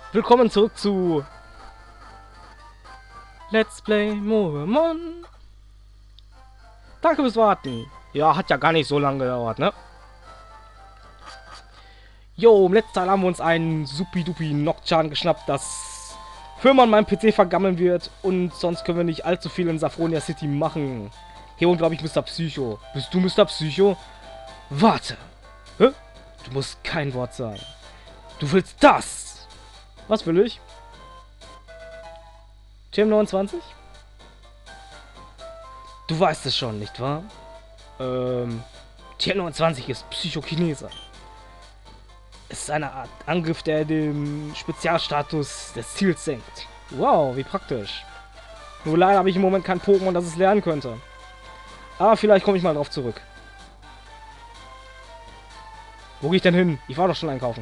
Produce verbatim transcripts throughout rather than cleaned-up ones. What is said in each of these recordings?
Willkommen zurück zu Let's Play Mooremon. Danke fürs Warten. Ja, hat ja gar nicht so lange gedauert, ne? Jo, im letzten Teil haben wir uns einen supi-dupi Nocturne geschnappt, das für man meinen P C vergammeln wird. Und sonst können wir nicht allzu viel in Saphronia City machen. Hier und glaube ich Mister Psycho. Bist du Mister Psycho? Warte. Hä? Du musst kein Wort sagen. Du willst das. Was will ich? T M neunundzwanzig? Du weißt es schon, nicht wahr? Ähm, T M neunundzwanzig ist Psychokinese. Es ist eine Art Angriff, der den Spezialstatus des Ziels senkt. Wow, wie praktisch. Nur leider habe ich im Moment kein Pokémon, das es lernen könnte. Aber vielleicht komme ich mal drauf zurück. Wo gehe ich denn hin? Ich war doch schon einkaufen.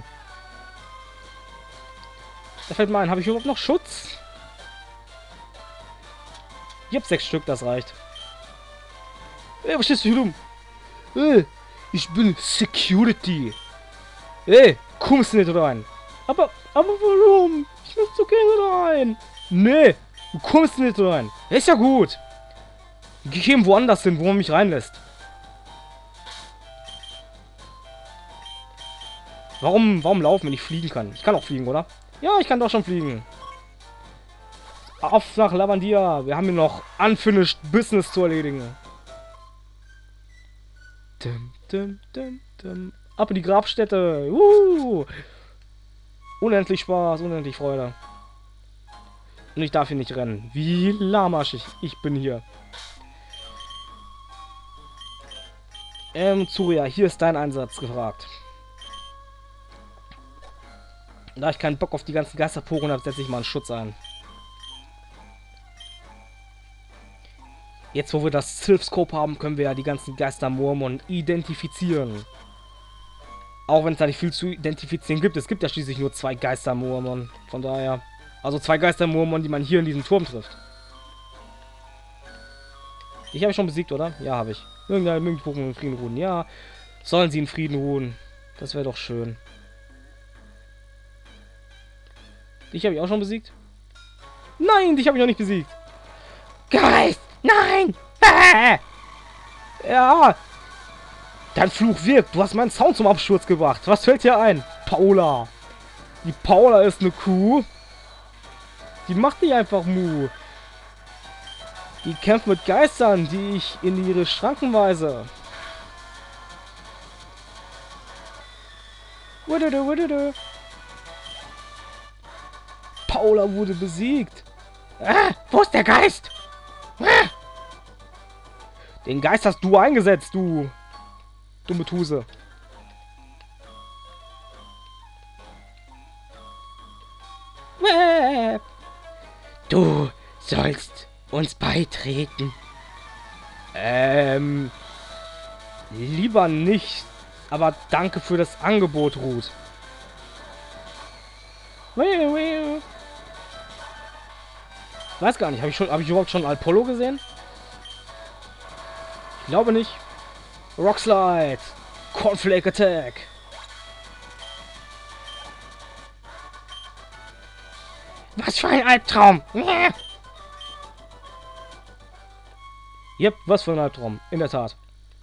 Da fällt mir ein, habe ich überhaupt noch Schutz? Ich habe sechs Stück, das reicht. Ey, was stehst du hier rum? Ey, ich bin Security. Ey, kommst du nicht rein? Aber, aber warum? Ich möchte so gerne rein. Nee, du kommst nicht rein. Ist ja gut. Ich gehe woanders hin, wo man mich reinlässt. Warum, warum laufen, wenn ich fliegen kann? Ich kann auch fliegen, oder? Ja, ich kann doch schon fliegen. Auf nach Lavandia. Wir haben hier noch unfinished Business zu erledigen. Dum, dum, dum, dum. Ab in die Grabstätte. Uh. Unendlich Spaß, unendlich Freude. Und ich darf hier nicht rennen. Wie lahmarschig. Ich bin hier. Ähm, Zuria, hier ist dein Einsatz gefragt. Da ich keinen Bock auf die ganzen Geisterporen habe, setze ich mal einen Schutz ein. Jetzt, wo wir das Sylph-Scope haben, können wir ja die ganzen Geister-Mooremon identifizieren. Auch wenn es da nicht viel zu identifizieren gibt. Es gibt ja schließlich nur zwei Geister-Mooremon. Von daher. Also zwei Geister-Mooremon, die man hier in diesem Turm trifft. Ich habe schon besiegt, oder? Ja, habe ich. Irgendein Pokémon in Frieden ruhen. Ja. Sollen sie in Frieden ruhen. Das wäre doch schön. Dich habe ich auch schon besiegt? Nein, dich habe ich noch nicht besiegt. Geist! Nein! Ah! Ja! Dein Fluch wirkt. Du hast meinen Sound zum Absturz gebracht. Was fällt dir ein? Paula. Die Paula ist eine Kuh. Die macht nicht einfach Mu. Die kämpft mit Geistern, die ich in ihre Schranken weise. Wududu, wududu. Paula wurde besiegt. Ah, wo ist der Geist? Ah. Den Geist hast du eingesetzt, du dumme Tuse. Du sollst uns beitreten. Ähm, lieber nicht. Aber danke für das Angebot, Ruth. Weiß gar nicht, habe ich schon, habe ich überhaupt schon Apollo gesehen? Ich glaube nicht. Rockslide, Cornflake Attack. Was für ein Albtraum! Yep, was für ein Albtraum, in der Tat.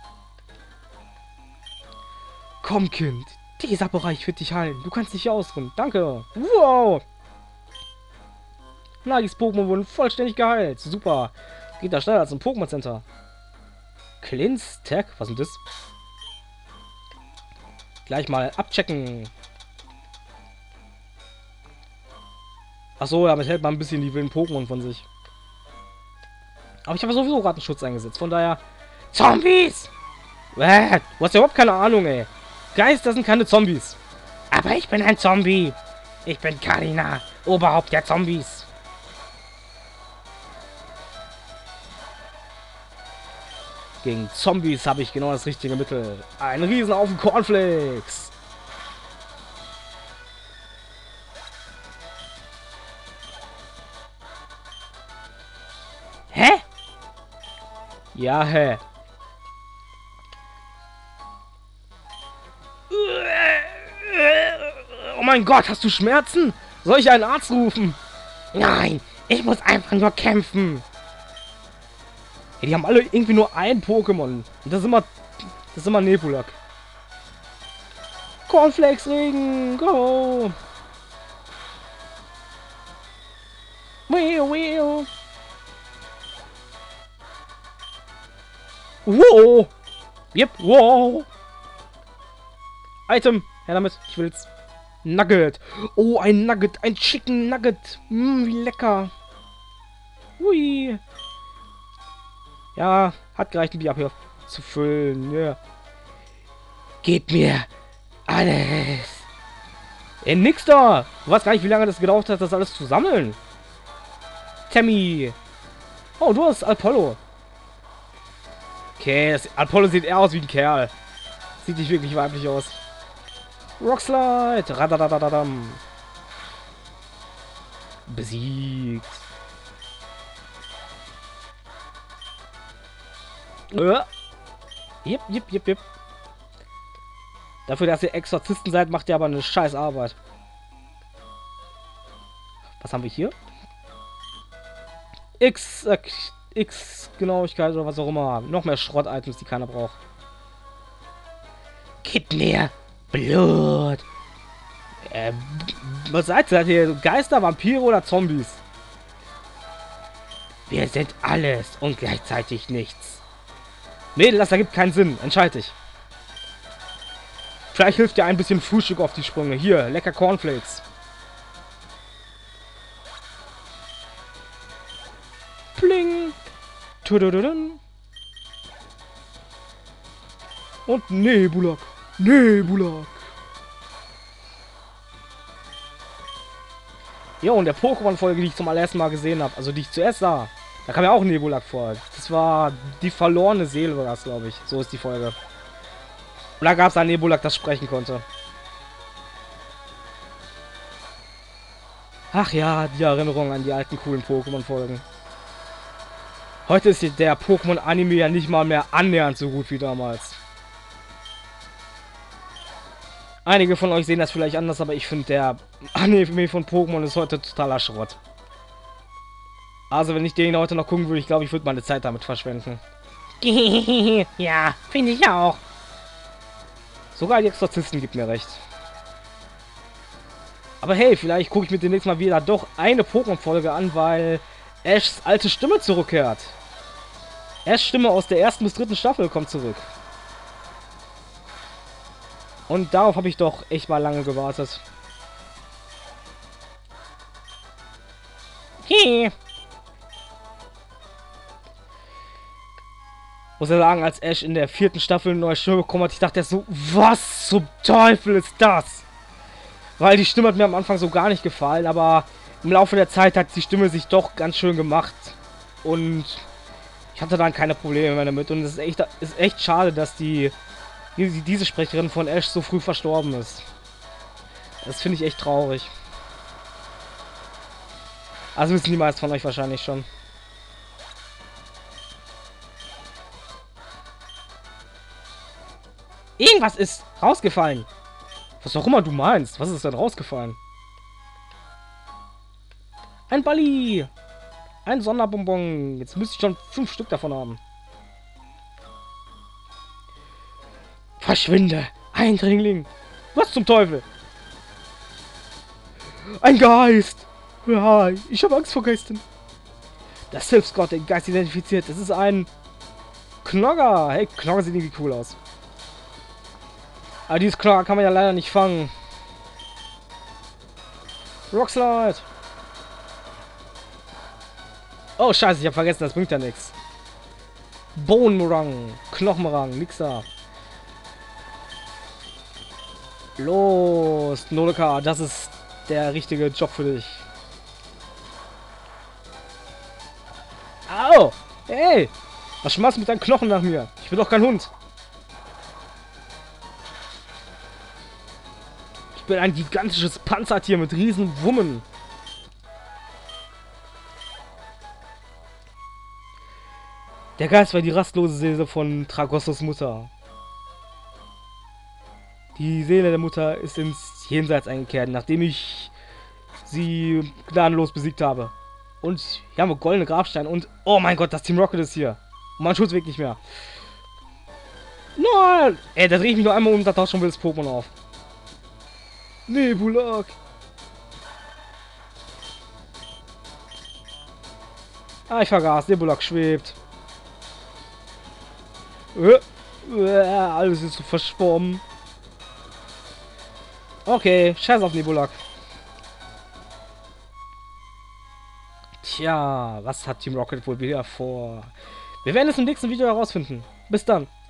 Komm, Kind, dieser Bereich wird dich heilen. Du kannst dich hier ausruhen. Danke. Wow! Nagis Pokémon wurden vollständig geheilt. Super. Geht da schneller als im Pokémon Center. Clint's Tag? Was ist denn das? Gleich mal abchecken. Achso, damit hält man ein bisschen die wilden Pokémon von sich. Aber ich habe sowieso gerade einen Schutz eingesetzt. Von daher. Zombies! Äh, du hast ja überhaupt keine Ahnung, ey. Geister sind keine Zombies. Aber ich bin ein Zombie. Ich bin Karina, Oberhaupt der Zombies. Gegen Zombies habe ich genau das richtige Mittel. Ein Riesenhaufen Cornflakes. Hä? Ja, hä? Oh mein Gott, hast du Schmerzen? Soll ich einen Arzt rufen? Nein, ich muss einfach nur kämpfen. Ja, die haben alle irgendwie nur ein Pokémon. Und das ist immer, das ist immer Nebulak. Cornflakes-Regen, go! Weo, weo. Wow! Yep, wow! Item, her damit, ich will's. Nugget. Oh, ein Nugget, ein Chicken Nugget. Mm, wie lecker. Hui. Ja, hat gereicht, ein Bier hier zu füllen. Ja. Gib mir alles. Ey, nix da. Du weißt gar nicht, wie lange das gedauert hat, das alles zu sammeln. Tammy. Oh, du hast Apollo. Okay, das Apollo sieht eher aus wie ein Kerl. Sieht nicht wirklich weiblich aus. Rockslide. Radadadadam. Besiegt. Äh. Jip, jip, jip, jip. Dafür, dass ihr Exorzisten seid, macht ihr aber eine scheiß Arbeit. Was haben wir hier? X, äh, X Genauigkeit oder was auch immer. Noch mehr Schrott-Items, die keiner braucht. Gib mir Blut. Äh, was seid ihr? Seid ihr Geister, Vampire oder Zombies? Wir sind alles und gleichzeitig nichts. Mädel, das ergibt keinen Sinn. Entscheid dich. Vielleicht hilft dir ein bisschen Frühstück auf die Sprünge. Hier, lecker Cornflakes. Pling. Tudududun. Und Nebulak. Nebulak. Ja, und der Pokémon-Folge, die ich zum allerersten Mal gesehen habe, also die ich zuerst sah, da kam ja auch Nebulak vor. Das war die verlorene Seele, war das, glaube ich. So ist die Folge. Und da gab es ein Nebulak, das sprechen konnte. Ach ja, die Erinnerung an die alten coolen Pokémon-Folgen. Heute ist der Pokémon-Anime ja nicht mal mehr annähernd so gut wie damals. Einige von euch sehen das vielleicht anders, aber ich finde, der Anime von Pokémon ist heute totaler Schrott. Also, wenn ich den heute noch gucken würde, ich glaube, ich würde meine Zeit damit verschwenden. Ja, finde ich auch. Sogar die Exorzisten gibt mir recht. Aber hey, vielleicht gucke ich mir demnächst mal wieder doch eine Pokémon-Folge an, weil Ashs alte Stimme zurückkehrt. Ashs Stimme aus der ersten bis dritten Staffel kommt zurück. Und darauf habe ich doch echt mal lange gewartet. Hey. Muss ja sagen, als Ash in der vierten Staffel eine neue Stimme bekommen hat, ich dachte so, was zum Teufel ist das? Weil die Stimme hat mir am Anfang so gar nicht gefallen, aber im Laufe der Zeit hat die Stimme sich doch ganz schön gemacht. Und ich hatte dann keine Probleme mehr damit. Und es ist echt, ist echt schade, dass die, die diese Sprecherin von Ash so früh verstorben ist. Das finde ich echt traurig. Also wissen die meisten von euch wahrscheinlich schon. Irgendwas ist rausgefallen. Was auch immer du meinst. Was ist denn rausgefallen? Ein Balli. Ein Sonderbonbon. Jetzt müsste ich schon fünf Stück davon haben. Verschwinde. Eindringling. Was zum Teufel? Ein Geist. Ja, ich habe Angst vor Geistern. Das Hilfsgott, den Geist identifiziert. Das ist ein Knogger. Hey, Knogger sieht irgendwie cool aus. Aber dieses Knogger kann man ja leider nicht fangen. Rockslide. Oh, scheiße, ich habe vergessen, das bringt ja nichts. Bohnenrang, Knochenrang, nix da. Los, Nolika, das ist der richtige Job für dich. Au! Hey! Was schmeißt du mit deinen Knochen nach mir? Ich bin doch kein Hund. Ich bin ein gigantisches Panzertier mit riesen Wummen. Der Geist war die rastlose Seele von Tragossos Mutter. Die Seele der Mutter ist ins Jenseits eingekehrt, nachdem ich sie gnadenlos besiegt habe. Und hier haben wir goldene Grabsteine und... Oh mein Gott, das Team Rocket ist hier. Und mein Schutzweg nicht mehr. Nein! Ey, da drehe ich mich nur einmal um, da taucht schon wieder das Pokémon auf. Nebulak. Ah, ich vergaß. Nebulak schwebt. Äh, äh, alles ist so verschwommen. Okay, scheiß auf Nebulak. Tja, was hat Team Rocket wohl wieder vor? Wir werden es im nächsten Video herausfinden. Bis dann.